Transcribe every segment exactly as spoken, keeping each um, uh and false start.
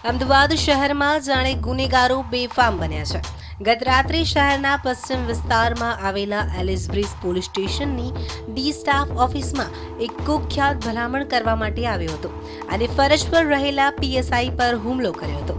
અમદાવાદ શહેરમાં જાણે ગુનેગારો બેફામ બન્યા છે। ગત રાત્રે શહેરના પશ્ચિમ વિસ્તારમાં આવેલા એલિસ બ્રિજ પોલીસ સ્ટેશનની ડી સ્ટાફ ઓફિસમાં એક કુખ્યાત ભલામણ કરવા માટે આવ્યો હતો અને ફરજ પર રહેલા પીએસઆઈ પર હુમલો કર્યો હતો।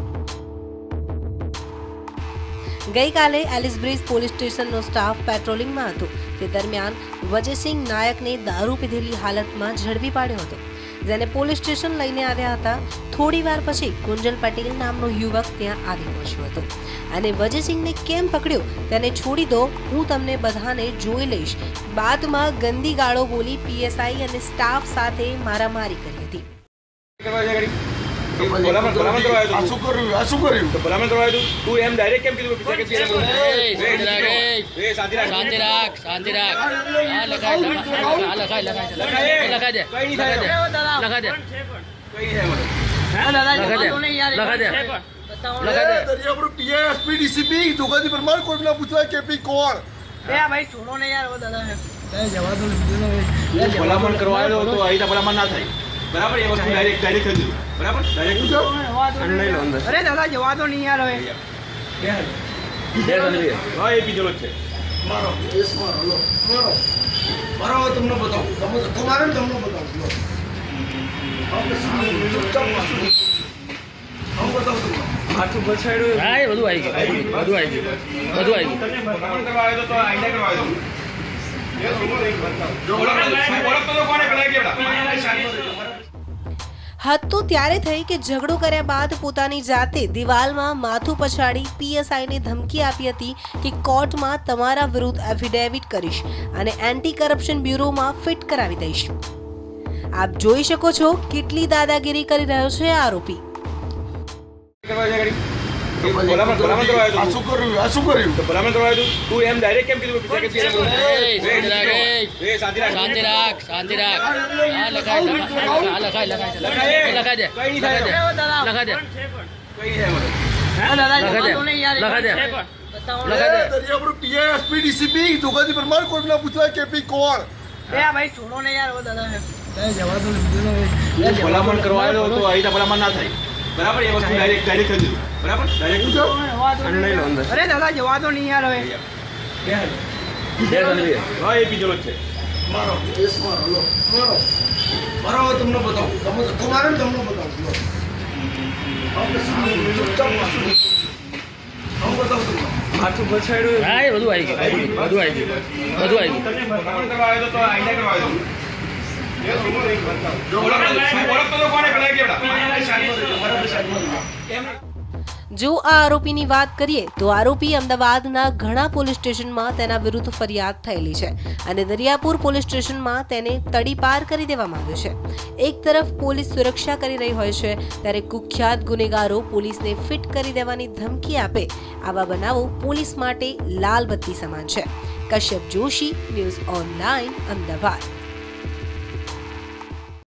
ગઈકાલે એલિસ બ્રિજ પોલીસ સ્ટેશનનો સ્ટાફ પેટ્રોલિંગમાં હતો તે દરમિયાન વજયસિંહ નાયકને દારૂ પીધેલી હાલતમાં ઝડપી પાડ્યો હતો, જેને પોલીસ સ્ટેશન લઈને આવ્યા હતા। થોડી વાર પછી કુંજલ પટેલ નામનો યુવક ત્યાં આવી પહોંચ્યો હતો અને વજયસિંહને કેમ પકડ્યો તેને છોડી દો, હું તમને બધાને જોઈ લઈશ બાદમાં ગંદી ગાળો બોલી પીએસઆઈ અને સ્ટાફ સાથે મારામારી કરી હતી। ભલામણ ભલામણ કરવાયો તો શું કર્યું આ શું કર્યું તો ભલામણ કરવાયો તો તું એમ ડાયરેક્ટ કેમ કીધું પીછે કે એ શાંતિ રાખ શાંતિ રાખ શાંતિ રાખ આ લખાય આ લખાય લખાય લખા દે કઈ નહીં થાય લખા દે કઈ નહીં મને હા દાદા લખા દે લખા દે લખા દે દરિયાપુર પીએસપી ડીસીપી જોગાજી પરમાર કોટલા પૂછલા કેપી કોણ એ ભાઈ સુનો ને યાર ઓ દાદા એ જવા દો ભલામણ કરવાયો તો આઈતા ભલામણ ના થાય बराबर ये वस्तु डायरेक्ट डायरेक्ट कर दो बराबर डायरेक्ट जो नहीं लो अंदर अरे दादा जवा दो नहीं यार હવે क्या है दे दो नहीं हां ये पीछे लोग છે मारो इस मारो लो मारो मारो तुमने बताओ तुम तुम्हारे तुमने बताओ लो हम तो चुपचाप हम बताओ तुम हाथ ऊपर साइड हां ये બધું આવી ગયું બધું આવી ગયું બધું આવી ગયું તમે ભલામણ કરવા આવ્યો તો આઈડિયા કરવા આવ્યો ये दोनों एक बताओ जो ओळख ओळख तो कोने પેલા કે બેટા हद तो त्यारे थई के झगड़ो कर्या बाद पोतानी जाते दिवालमां माथुं पछाड़ी पीएसआई ने धमकी आपी हती कि कोर्ट में तमारा विरुद्ध एफिडेविट करीश अने एंटी करप्शन ब्यूरो में फिट करावी दईश। आप जोई शको छो केटली दादागिरी करी रह्यो छे आरोपी। ભલામણ ભલામણ કરવાયો તો શું કર્યું આ શું કર્યું તો ભલામણ કરવાયો તો તું એમ ડાયરેક્ટ કેમ કીધું પીછે કે એ શાંતિ રાખ શાંતિ રાખ શાંતિ રાખ આ લખાય આ લખાય લખાય લખા દે કઈ નહીં થાય લખા દે કઈ નહીં મને હા દાદા લખા દે લખા દે લખા દે દરિયાપુર પીએસપી ડીસીપી જોગાજી પરમાર કોટલા પૂછલા કેપી કોણ એ ભાઈ સુનો ને યાર ઓ દાદા એ જવા દો ભલામણ કરવાયો તો આઈતા ભલામણ ના થાય बराबर ये वस्तु डायरेक्ट डायरेक्ट कर दो बराबर डायरेक्ट जो नहीं लो अंदर अरे दादा जवा दो नहीं यार હવે क्या है दे दो नहीं हां ये पीछे लोग છે मारो इस मारो लो मारो मारो तुमने बताओ तुम तुम्हारे तुमने बताओ लो हम तो चुपचाप हम बताओ तुम हाथ ऊपर साइड हां ये બધું આવી ગયું બધું આવી ગયું બધું આવી ગયું તમે ભલામણ કરવા આવ્યો તો આઈડિયા કરવા આવ્યો ये दोनों एक बताओ जो ओळख ओळख तो कोने પેલા કે બેટા जो आ आरोपीनी વાત કરીએ તો આરોપી અમદાવાદના ઘણા પોલીસ સ્ટેશનમાં તેના વિરુદ્ધ ફરિયાદ થયેલી છે અને દરિયાપુર પોલીસ સ્ટેશનમાં તેને તડીપાર કરી દેવામાં આવ્યો છે। એક તરફ પોલીસ સુરક્ષા કરી રહી હોય છે ત્યારે કુખ્યાત ગુનેગારો પોલીસને ફિટ કરી દેવાની ધમકી આપે આવા બનાવો પોલીસ માટે લાલ બત્તી સમાન છે। Kashyap Joshi, news online, Ahmedabad.